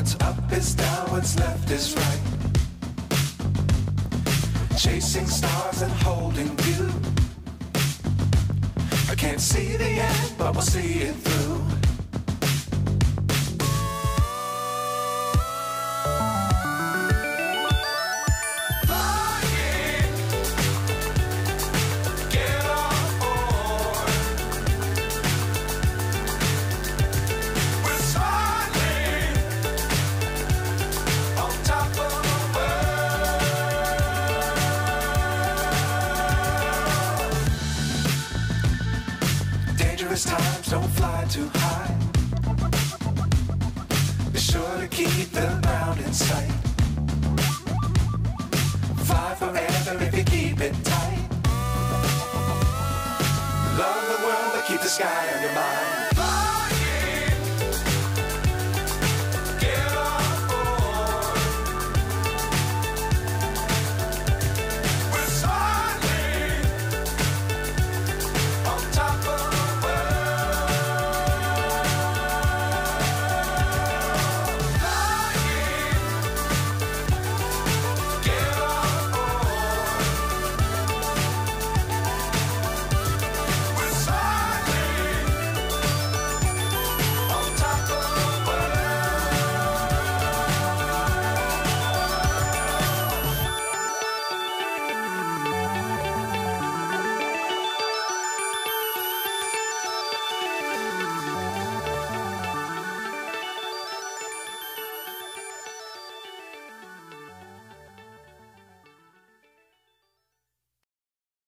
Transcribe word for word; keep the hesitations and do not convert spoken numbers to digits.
What's up is down, what's left is right. Chasing stars and holding you. I can't see the end, but we'll see it through. Times don't fly too high. Be sure to keep the ground in sight. Fly forever if you keep it tight. Love the world but keep the sky